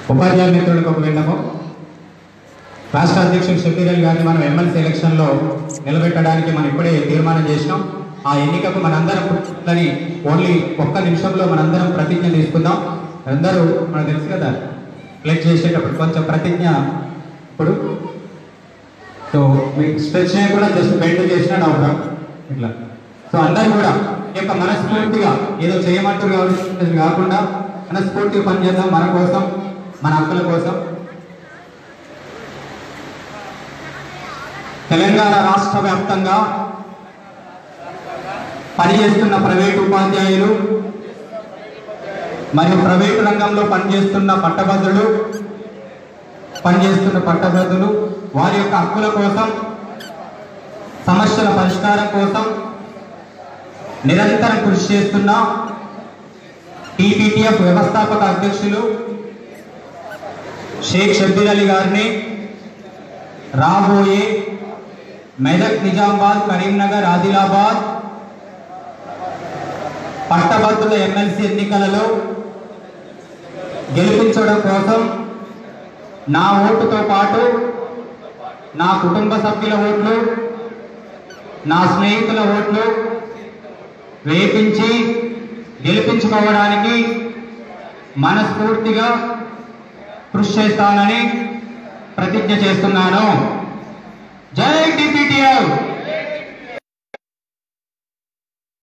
ఉపాధ్యాయ మిత్రులకు ఒక విన్నపం. రాష్ట్ర అధ్యక్షుడు షబీర్ అలీ గారిని మనం ఎమ్మెల్సీ ఎలక్షన్లో నిలబెట్టడానికి మనం ఇప్పుడే తీర్మానం చేసినాం. ఆ ఎన్నికకు మనందరం ఓన్లీ ఒక్క నిమిషంలో మనందరం ప్రతిజ్ఞ తీసుకుందాం. అందరూ మనకు తెలుసు కదా, ప్లెడ్జ్ చేసేటప్పుడు కొంచెం ప్రతిజ్ఞ ఇప్పుడు సో మీకు స్ట్రెచ్ కూడా జస్ట్ బెండ్ చేసినా అవుతాం ఇట్లా. సో అందరూ కూడా ఈ యొక్క మనస్ఫూర్తిగా ఏదో చేయమంటూ కాకుండా మనస్ఫూర్తిగా పనిచేద్దాం, మన కోసం, మన హక్కుల కోసం. తెలంగాణ రాష్ట్ర వ్యాప్తంగా పనిచేస్తున్న ప్రైవేటు ఉపాధ్యాయులు మరియు ప్రైవేటు రంగంలో పనిచేస్తున్న పట్టభద్రులు వారి యొక్క హక్కుల కోసం, సమస్యల పరిష్కారం కోసం నిరంతరం కృషి చేస్తున్న టీపీటీఎఫ్ వ్యవస్థాపక అధ్యక్షులు షేక్ షబీర్ అలీ గారిని రాబోయే మెదక్, నిజామాబాద్, కరీంనగర్, ఆదిలాబాద్ పట్టభద్రుల ఎమ్మెల్సీ ఎన్నికలలో గెలిపించడం కోసం నా ఓటుతో పాటు నా కుటుంబ సభ్యుల ఓట్లు, నా స్నేహితుల ఓట్లు వేపించి గెలిపించుకోవడానికి మనస్ఫూర్తిగా కృషి చేస్తానని ప్రతిజ్ఞ చేస్తున్నాను. జై టీపీటీఎఫ్.